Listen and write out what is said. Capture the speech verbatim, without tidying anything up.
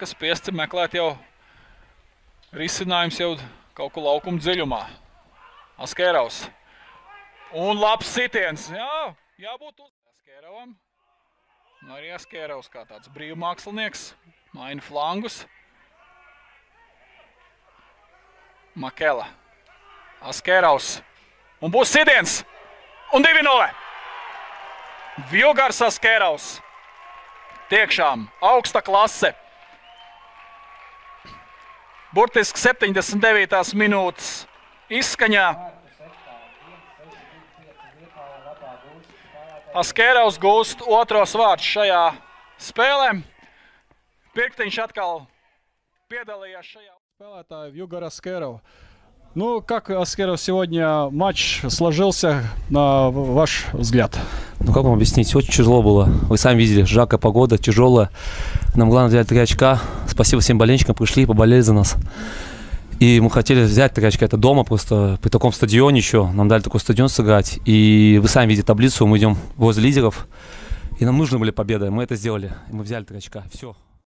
kas spiesti meklēt jau risinājums jau kaut kur laukuma dziļumā. Askēraus. Un labs sitiens. Jā, jābūt uz Askēravam. Un arī Askēraus kā tāds brīvmākslinieks. Maina flangus. Makela. Askēraus. Un būs sitiens. Un divi nulle. Vilgars Askēraus. Tiekšām augsta klase. Burtiski septiņdesmit devītās minūtes izskaņā. Askēraus gūst otros vārds šajā spēlē. Pirktiņš atkal piedalījās šajā спеле. Вьюгар Аскеров. Ну, как, Аскеров, сегодня матч сложился, на ваш взгляд? Ну, как вам объяснить? Очень тяжело было. Вы сами видели, жаркая погода, тяжелая. Нам главное взять три очка. Спасибо всем болельщикам, пришли, поболели за нас. И мы хотели взять три очка. Это дома просто, при таком стадионе еще. Нам дали такой стадион сыграть. И вы сами видите таблицу, мы идем возле лидеров. И нам нужны были победы. Мы это сделали. И мы взяли три очка. Все.